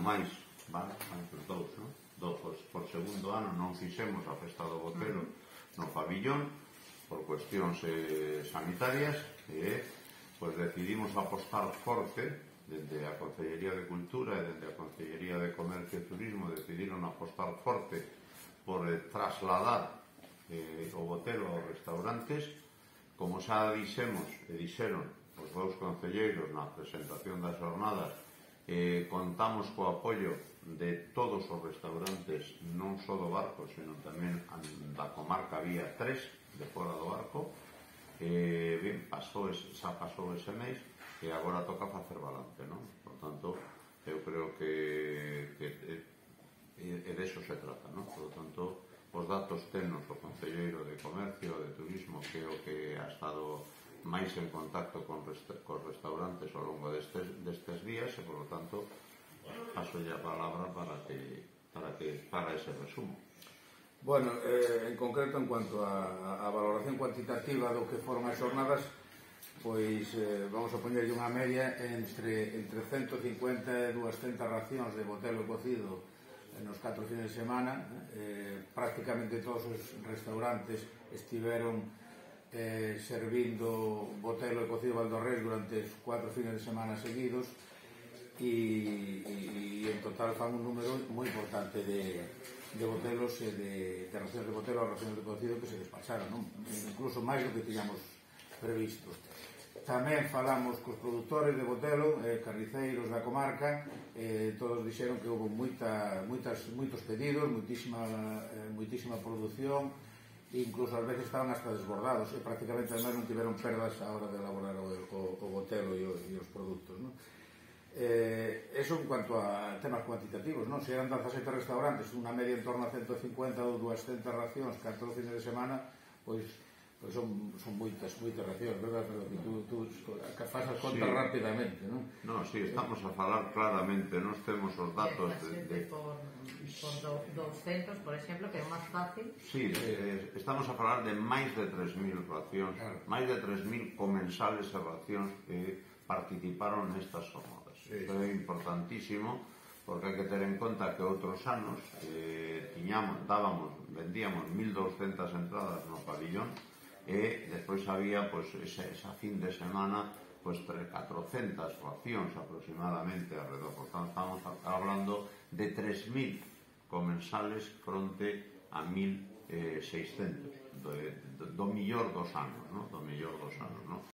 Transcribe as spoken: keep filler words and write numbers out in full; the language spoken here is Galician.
máis, vale, máis os dous, non? Do, por, por segundo ano non fixemos a festa do Botelo no pabillón por cuestións eh, sanitarias e pois decidimos apostar forte dende a Concellería de Cultura e dende a Concellería de Comercio e Turismo decidiron apostar forte por eh, trasladar eh, o Botelo aos restaurantes. Como xa dixemos e dixeron os dous concelleiros na presentación das jornadas, eh, contamos co apoio de todos os restaurantes, non só do Barco, senón tamén da comarca había tres de fora do Barco. Eh, ben, pasou, xa pasou ese mes e agora toca facer balance, non? Por tanto, eu creo que, que e, e de eso se trata, non? Por tanto, os datos tenos o Concelleiro de Comercio e de Turismo, que é o que ha estado máis en contacto con resta cos restaurantes ao longo destes, destes días e, por lo tanto, paso a palabra para que para que para ese resumo. Bueno, eh, en concreto, en cuanto a, a valoración cuantitativa do que foron as jornadas, pois eh, vamos a poñerlle unha media entre, entre ciento cincuenta e doscientas racións de botelo cocido nos catro fines de semana. Eh, prácticamente todos os restaurantes estiveron eh, servindo botelo e cocido Valdorrés durante os cuatro fines de semana seguidos. E, e, e en total fan un número moi importante de, de botelos e de, de racións de botelo a racións de cocido que se despacharon, non? Incluso máis do que tiñamos previsto. Tamén falamos cos produtores de botelo, eh, carniceiros da comarca, eh, todos dixeron que houve moita, moitas, moitos pedidos, moitísima, eh, moitísima produción, e incluso ás veces estaban hasta desbordados e prácticamente además non tiveron perdas a hora de elaborar o, o, o botelo e, o, e os produtos, non? Eh, eso en cuanto a temas cuantitativos, non? Se eran dezasete restaurantes, unha media en torno a ciento cincuenta ou doscientas racións catro fines de semana, pois, pois son, son moitas, moitas racións, verdad? Pero que tú, tú que faz as contas sí. Rápidamente, non? Non, si, sí, estamos a falar claramente, nós temos os datos de... de... por, por doscientos, por exemplo, que é máis fácil. Sí, eh, estamos a falar de máis de tres mil racións, claro. Máis de tres mil comensales e racións que participaron nestas jornadas. Sí. Isto é importantísimo porque hai que ter en conta que outros anos eh, tiñamos, dábamos, vendíamos mil doscientas entradas no pabillón e despois había pois, esa, esa fin de semana pois, catrocentas racións aproximadamente alrededor. Por tanto, estamos hablando de tres mil comensales fronte a mil seiscentos do, do, do millor dos anos, ¿no? Do millor dos anos, ¿no?